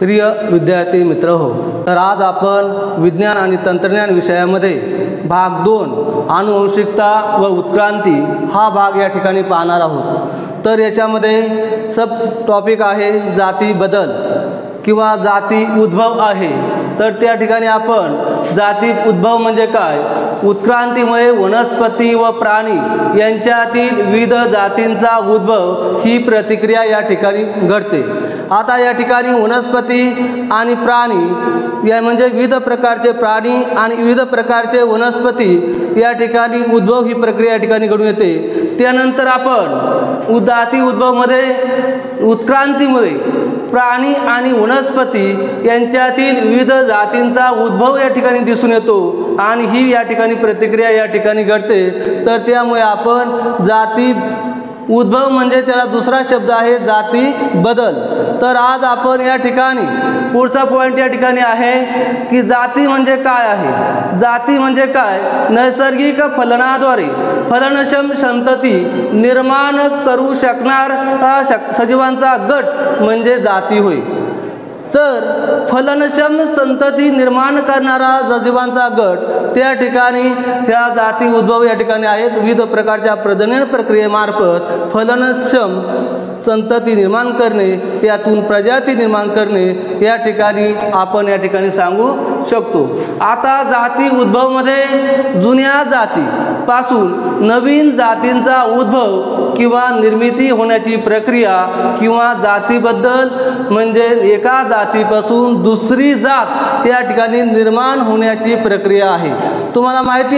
प्रिय विद्यार्थी मित्र हो, तर आज आपण विज्ञान आणि तंत्रज्ञान विषयामध्ये भाग 2 आनुवंशिकता व उत्क्रांती हा भाग या ठिकाणी पाहणार आहोत। तर याच्यामध्ये सब टॉपिक आहे जाती बदल किंवा जाती उद्भव आहे। तर त्या ठिकाणी आपण जाती उद्भव म्हणजे काय, उत्क्रांतीमुळे वनस्पती व प्राणी यांच्यातील विविध जातींचा उद्भव ही प्रतिक्रिया या ठिकाणी घडते। आता या ठिकाणी वनस्पती आणि प्राणी या म्हणजे विविध प्रकारचे प्राणी आणि विविध प्रकारचे वनस्पती या ठिकाणी उद्भव ही प्रक्रिया या ठिकाणी घडून येते। त्यानंतर आपण जाती उद्भवमध्ये उत्क्रांतीमुळे प्राणी आणि वनस्पती यांच्यातील विविध जातींचा उद्भव या ठिकाणी दिसून येतो आणि ही या ठिकाणी प्रतिक्रिया या ठिकाणी घडते। तर त्यामुळे आपण जाती उद्भव म्हणजे त्याला दुसरा शब्द आहे जाती बदल। तर आज आपण या ठिकाणी पुढचा पॉइंट या ठिकाणी आहे की जाती म्हणजे काय आहे। जाती म्हणजे काय, नैसर्गिक फलनाद्वारे फलनक्षम संतती निर्माण करू शकणारा सजीवांचा गट म्हणजे जाती होय। तर फलनक्षम संतती निर्माण करणारा सजीवांचा गट त्या ठिकाणी ह्या जाती उद्भव या ठिकाणी आहेत। विविध प्रकारच्या प्रजनन प्रक्रियेमार्फत फलनक्षम संतती निर्माण करणे, त्यातून प्रजाती निर्माण करणे या ठिकाणी आपण या ठिकाणी सांगू शकतो। आता जाती उद्भवमध्ये जुन्या जाती पासून नवीन जातींचा उद्भव किंवा निर्मिती होण्याची प्रक्रिया किंवा जातीबद्दल म्हणजे एका जातीपासून दुसरी जात त्या ठिकाणी निर्माण होण्याची प्रक्रिया आहे। तुम्हाला माहिती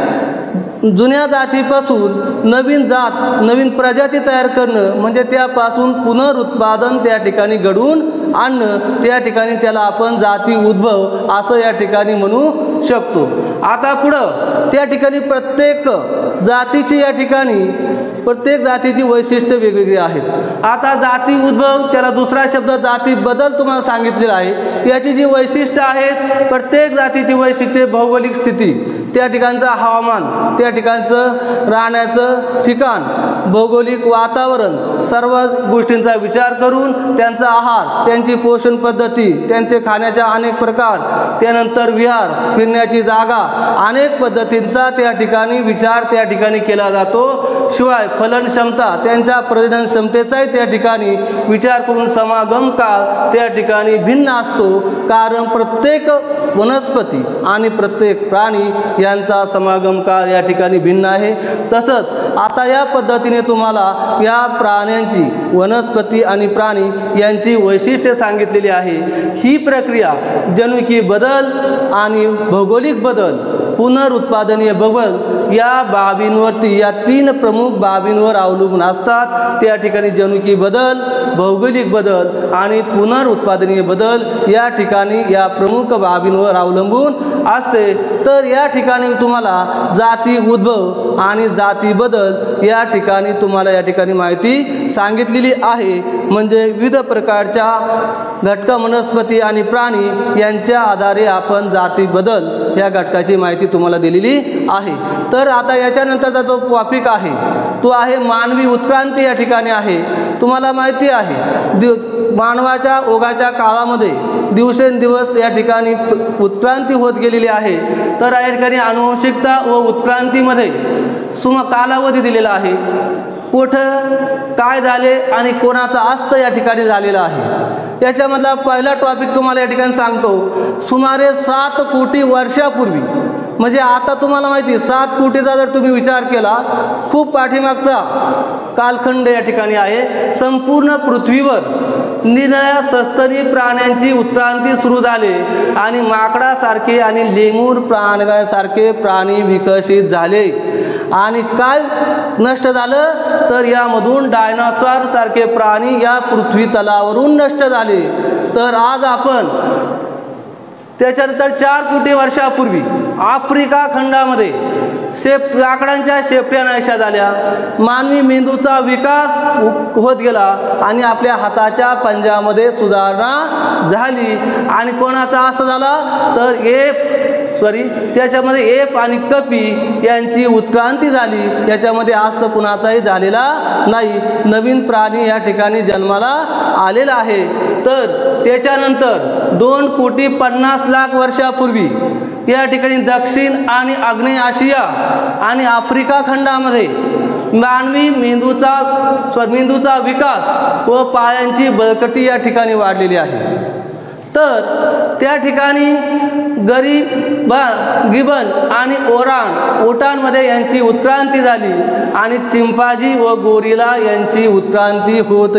आहे जुन्या जातीपासून नवीन जात नवीन प्रजाती तयार करणं म्हणजे त्यापासून पुनरुत्पादन त्या ठिकाणी घडवून आणणं, त्या ठिकाणी त्याला आपण जाती उद्भव असं या ठिकाणी म्हणू शकतो। आता पुढं त्या ठिकाणी प्रत्येक जातीची या ठिकाणी प्रत्येक जातीची वैशिष्ट्ये वेगवेगळी आहेत। आता जाती उद्भव त्याला दुसरा शब्द जाती बदल तुम्हाला सांगितलेला आहे। याची जी वैशिष्ट्य आहेत, प्रत्येक जातीची वैशिष्ट्ये भौगोलिक स्थिती, त्या ठिकाणचं हवामान, त्या ठिकाणचं राहण्याचं ठिकाण, भौगोलिक वातावरण, सर्व गोष्टींचा विचार करून त्यांचा आहार, त्यांची पोषण पद्धती, त्यांचे खाण्याच्या अनेक प्रकार, त्यानंतर विहार फिरण्याची जागा, अनेक पद्धतींचा त्या ठिकाणी विचार त्या ठिकाणी केला जातो। शिवाय फलन क्षमता, त्यांच्या प्रजनन क्षमतेचाही त्या ठिकाणी विचार करून समागम काळ त्या ठिकाणी भिन्न असतो, कारण प्रत्येक वनस्पती आणि प्रत्येक प्राणी यांचा समागम काळ या ठिकाणी भिन्न आहे। तसंच आता या पद्धतीने तुम्हाला या प्राण्यांची वनस्पती आणि प्राणी यांची वैशिष्ट्ये सांगितलेली आहे। ही प्रक्रिया जनुकी बदल आणि भौगोलिक बदल, पुनरुत्पादनीय बदल या बाबींवरती, या 3 प्रमुख बाबींवर अवलंबून असतात। त्या ठिकाणी जनुकी बदल, भौगोलिक बदल आणि पुनरुत्पादनीय बदल या ठिकाणी या प्रमुख बाबींवर अवलंबून असते। तर या ठिकाणी तुम्हाला जाती उद्भव आणि जाती बदल या ठिकाणी तुम्हाला या ठिकाणी माहिती सांगितलेली आहे। म्हणजे विविध प्रकारच्या घटक वनस्पती आणि प्राणी यांच्या आधारे आपण जाती बदल या घटकाची माहिती तुम्हाला दिलेली आहे। तर आता याच्यानंतरचा जो टॉपिक आहे तो आहे मानवी उत्क्रांती या ठिकाणी आहे। तुम्हाला माहिती आहे मानवाच्या ओघाच्या काळामध्ये दिवसेंदिवस या ठिकाणी उत्क्रांती होत गेलेली आहे। तर या ठिकाणी आनुवंशिकता व उत्क्रांतीमध्ये कालावधी दिलेला आहे, कुठं काय झाले आणि कोणाचा अस्त या ठिकाणी झालेला आहे। याच्यामधला पहिला टॉपिक तुम्हाला या ठिकाणी सांगतो, सुमारे 7 कोटी वर्षापूर्वी, म्हणजे आता तुम्हाला माहिती 7 कोटीचा जर तुम्ही विचार केला, खूप पाठीमागचा कालखंड या ठिकाणी आहे। संपूर्ण पृथ्वीवर निरनिराळ्या सस्तनी प्राण्यांची उत्क्रांती सुरू झाली आणि माकडासारखे आणि लेमूर प्राण्यासारखे प्राणी विकसित झाले। आणि काय नष्ट झालं तर यामधून डायनासॉर सारखे प्राणी या पृथ्वी तलावरून नष्ट झाले। तर आज आपण त्याच्यानंतर 4 कोटी वर्षापूर्वी आफ्रिका खंडामध्ये लाकडांच्या शेपट्या नाहीशा झाल्या, मानवी मेंदूचा विकास होत गेला आणि आपल्या हाताच्या पंजामध्ये सुधारणा झाली। आणि कोणाचा असं झाला तर त्याच्यामध्ये एप आणि कपी यांची उत्क्रांती झाली। याच्यामध्ये आस्त कुणाचाही झालेला नाही, नवीन प्राणी या ठिकाणी जन्माला आलेला आहे। तर त्याच्यानंतर 2,50,00,000 वर्षापूर्वी या ठिकाणी दक्षिण आणि आग्नेय आशिया आणि आफ्रिका खंडामध्ये मानवी मेंदूचा विकास व पायांची बळकटी या ठिकाणी वाढलेली आहे। तर त्या ठिकाणी गिबन आणि ओटांमध्ये यांची उत्क्रांती झाली आणि चिंपांझी व गोरिला यांची उत्क्रांती होत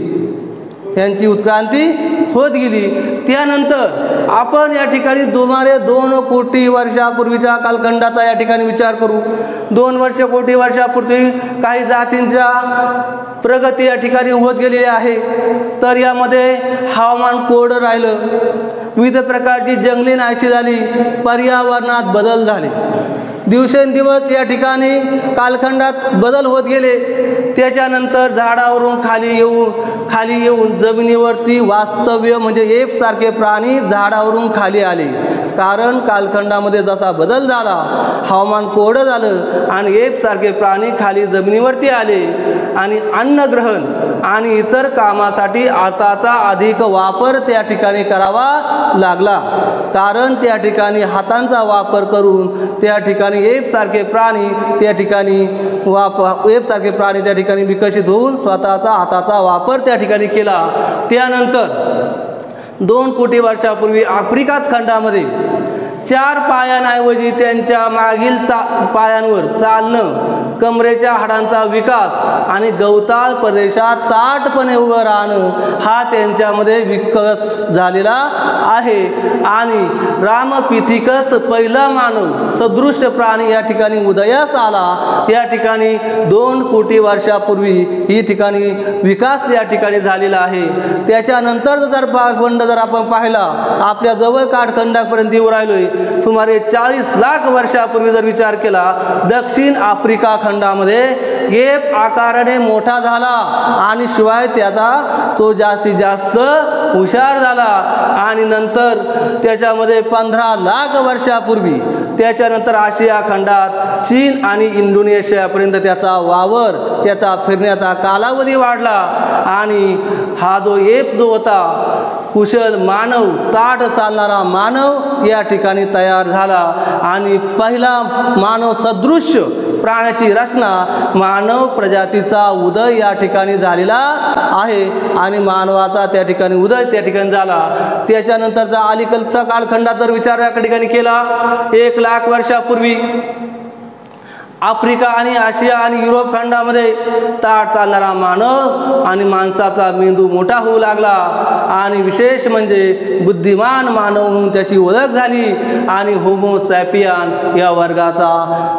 गेली। त्यानंतर आपण या ठिकाणी सुमारे 2 कोटी वर्षापूर्वीच्या कालखंडाचा या ठिकाणी विचार करू। 2 कोटी वर्षापूर्वी काही जातींच्या प्रगती या ठिकाणी होत गेलेली आहे। तर यामध्ये हवामान कोरडं राहिलं, विविध प्रकारची जंगली नाहीशी झाली, पर्यावरणात बदल झाले, दिवसेंदिवस या ठिकाणी कालखंडात बदल होत गेले। त्याच्यानंतर झाडावरून खाली येऊन जमिनीवरती वास्तव्य म्हणजे एपसारखे प्राणी झाडावरून खाली आले, कारण कालखंडामध्ये जसा बदल झाला, हवामान कोरडं झालं आणि एपसारखे प्राणी खाली जमिनीवरती आले आणि अन्नग्रहण आणि इतर कामासाठी हाताचा अधिक वापर त्या ठिकाणी करावा लागला, कारण त्या ठिकाणी हातांचा वापर करून त्या ठिकाणी एपसारखे प्राणी त्या ठिकाणी विकसित होऊन स्वतःचा हाताचा वापर त्या ठिकाणी केला। त्यानंतर 2 कोटी वर्षापूर्वी आफ्रिकाच खंडामध्ये 4 पायांऐवजी त्यांच्या मागील पायांवर चालणं, कमरेच्या हाडांचा विकास आणि गवताळ प्रदेशात ताठपणे उभं राहणं हा त्यांच्यामध्ये विकास झालेला आहे। आणि रामपिथिकस पहिला मानव सदृश प्राणी या ठिकाणी उदयास आला। या ठिकाणी 2 कोटी वर्षापूर्वी ही ठिकाणी विकास या ठिकाणी झालेला आहे। त्याच्यानंतर जर आपण पाहिला, आपल्या जवळ कालखंडापर्यंत येऊ राहिलोय, सुमारे 40 लाख वर्षापूर्वी जर विचार केला, दक्षिण आफ्रिका खंडामध्ये एप आकाराने मोठा झाला आणि शिवाय त्याचा तो जास्तीत जास्त हुशार झाला। आणि नंतर त्याच्यामध्ये 15 लाख वर्षापूर्वी त्याच्यानंतर आशिया खंडात चीन आणि इंडोनेशियापर्यंत त्याचा वावर, त्याचा फिरण्याचा कालावधी वाढला आणि हा जो होता कुशल मानव, ताठ चालणारा मानव या ठिकाणी तयार झाला आणि पहिला मानव सदृश प्राण्याची रचना मानव प्रजातीचा उदय या ठिकाणी झालेला आहे आणि मानवाचा त्या ठिकाणी उदय त्या ठिकाणी झाला। त्याच्यानंतरचा अलीकडचा कालखंडात जर विचार या ठिकाणी केला, 1 लाख वर्षापूर्वी आफ्रिका आणि आशिया आणि युरोप खंडामध्ये ताठ चालणारा मानव आणि माणसाचा मेंदू मोठा होऊ लागला आणि विशेष म्हणजे बुद्धिमान मानव म्हणून त्याची ओळख झाली आणि होमो सॅपियन या वर्गाचा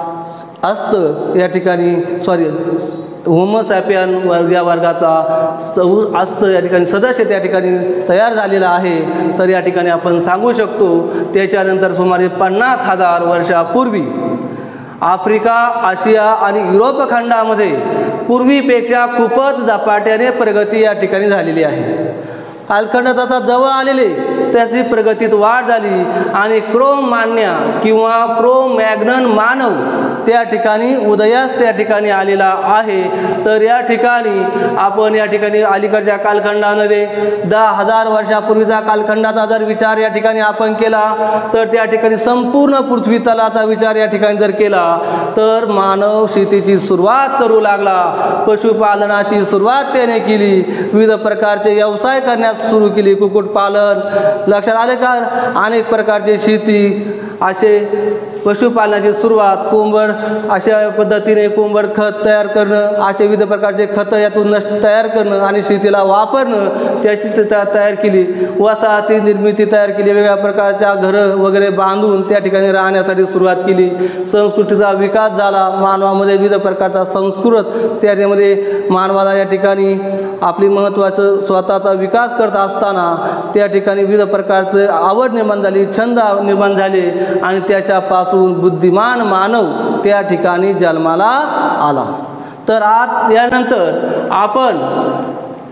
होमो सॅपियन या वर्गाचा या ठिकाणी सदस्य त्या ठिकाणी तयार झालेला आहे। तर या ठिकाणी आपण सांगू शकतो त्याच्यानंतर सुमारे 50,000 वर्षापूर्वी आफ्रिका, आशिया आणि युरोप खंडामध्ये पूर्वीपेक्षा खूपच झपाट्याने प्रगती या ठिकाणी झालेली आहे। कालखंड तसा जवळ आलेले त्याची प्रगतीत वाढ झाली आणि क्रोमान्या किंवा क्रोमॅग्नन मानव त्या ठिकाणी उदयास त्या ठिकाणी आलेला आहे। तर या ठिकाणी आपण या ठिकाणी अलीकडच्या कालखंडामध्ये 10,000 वर्षापूर्वीचा कालखंडाचा जर विचार या ठिकाणी आपण केला, तर त्या ठिकाणी संपूर्ण पृथ्वी तलाचा विचार या ठिकाणी जर केला, तर मानव शेतीची सुरुवात करू लागला, पशुपालनाची सुरुवात त्याने केली, विविध प्रकारचे व्यवसाय करण्यास सुरू केली, कुक्कुटपालन, लक्षात आले का, अनेक प्रकारचे शेती असे पशुपालनाची सुरुवात, कोंबड अशा पद्धतीने कोंबड खत तयार करणं, असे विविध प्रकारचे खतं यातून तयार करणं आणि शेतीला वापरणं त्याची तयार केली, वसाहती निर्मिती तयार केली, वेगवेगळ्या प्रकारच्या घरं वगैरे बांधून त्या ठिकाणी राहण्यासाठी सुरुवात केली, संस्कृतीचा विकास झाला, मानवामध्ये विविध प्रकारचा संस्कृत त्यामध्ये मानवाला या ठिकाणी आपली महत्त्वाचं स्वतःचा विकास करत असताना त्या ठिकाणी विविध प्रकारचं आवड निर्माण झाली, छंद निर्माण झाले आणि त्याच्यापासून बुद्धिमान मानव त्या ठिकाणी जन्माला आला। तर आज यानंतर आपण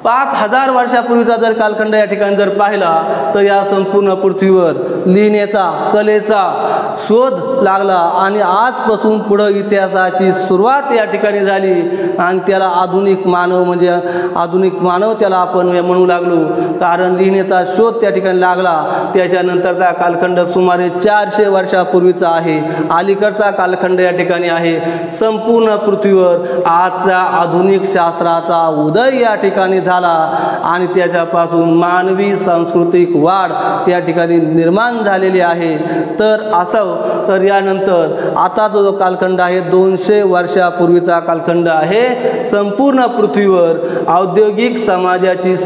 5000 वर्षापूर्वीचा जर कालखंड या ठिकाणी जर पाहिला तर या संपूर्ण पृथ्वीवर लिहिण्याचा कलेचा शोध लागला आणि आजपासून पुढं इतिहासाची सुरुवात या ठिकाणी झाली आणि त्याला आधुनिक मानव म्हणजे आधुनिक मानव त्याला आपण म्हणू लागलो, कारण लिहिण्याचा शोध त्या ठिकाणी लागला। त्याच्यानंतरचा कालखंड सुमारे 400 वर्षापूर्वीचा आहे, अलीकडचा कालखंड या ठिकाणी आहे। संपूर्ण पृथ्वीवर आजचा आधुनिक शास्त्राचा उदय या ठिकाणी झाला आणि त्याच्यापासून मानवी सांस्कृतिक वाढ त्या ठिकाणी निर्माण झालेली आहे। तर असं तर यानंतर आता जो कालखंड आहे 200 वर्षापूर्वीचा कालखंड आहे। संपूर्ण पृथ्वीवर औद्योगिक समाजाची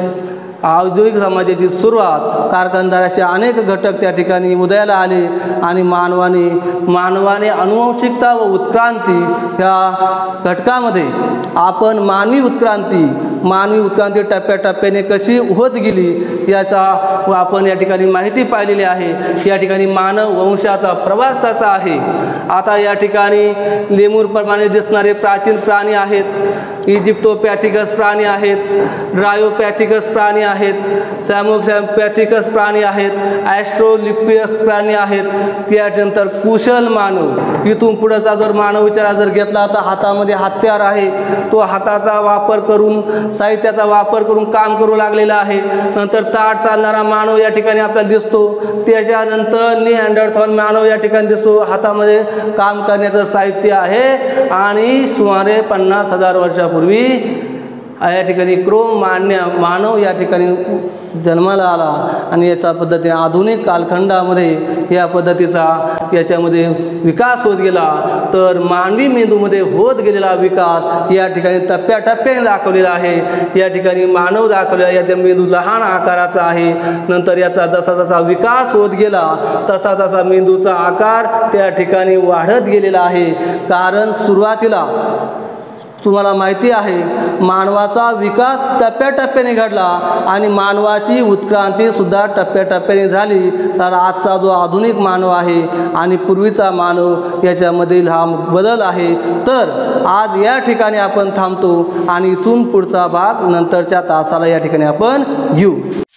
सुरुवात, कारखानदाराचे अनेक घटक त्या ठिकाणी उदयाला आले आणि मानवाने अनुवंशिकता व उत्क्रांती ह्या घटकामध्ये आपण मानवी उत्क्रांती टप्प्याटप्प्याने कशी होत गेली याचा आपण या ठिकाणी माहिती पाहिलेली आहे। या ठिकाणी मानव वंशाचा प्रवास तसा आहे। आता या ठिकाणी लेमूरप्रमाणे दिसणारे प्राचीन प्राणी आहेत, इजिप्तोपॅथिकस प्राणी आहेत, ड्रायोपॅथिकस प्राणी आहेत, सॅमोपॅथिकस प्राणी आहेत, ॲस्ट्रोलिपियस प्राणी आहेत। त्यानंतर कुशल मानव, इथून पुढचा जर मानव विचार जर घेतला तर हातामध्ये हत्यार आहे, तो हाताचा वापर करून साहित्याचा वापर करून काम करू लागलेला आहे। नंतर ताठ चालणारा मानव या ठिकाणी आपल्याला दिसतो। त्याच्यानंतर निअँडरथॉल मानव या ठिकाणी दिसतो, हातामध्ये काम करण्याचं साहित्य आहे आणि सुमारे 50,000 वर्षापूर्वी या ठिकाणी मानव या ठिकाणी जन्माला आला आणि याच्या पद्धतीने आधुनिक कालखंडामध्ये या पद्धतीचा याच्यामध्ये विकास होत गेला। तर मानवी मेंदूमध्ये होत गेलेला विकास या ठिकाणी टप्प्याटप्प्याने दाखवलेला आहे। या ठिकाणी मानव दाखवलेला, याचा मेंदू लहान आकाराचा आहे। नंतर याचा जसा विकास होत गेला तसा मेंदूचा आकार त्या ठिकाणी वाढत गेलेला आहे। कारण सुरुवातीला तुम्हाला माहिती आहे मानवाचा विकास टप्प्याटप्प्याने घडला आणि मानवाची उत्क्रांती सुद्धा टप्प्याटप्प्याने झाली। तर आजचा जो आधुनिक मानव आहे आणि पूर्वीचा मानव याच्यामधील हा बदल आहे। तर आज या ठिकाणी आपण थांबतो आणि इथून पुढचा भाग नंतरच्या तासाला या ठिकाणी आपण घेऊ।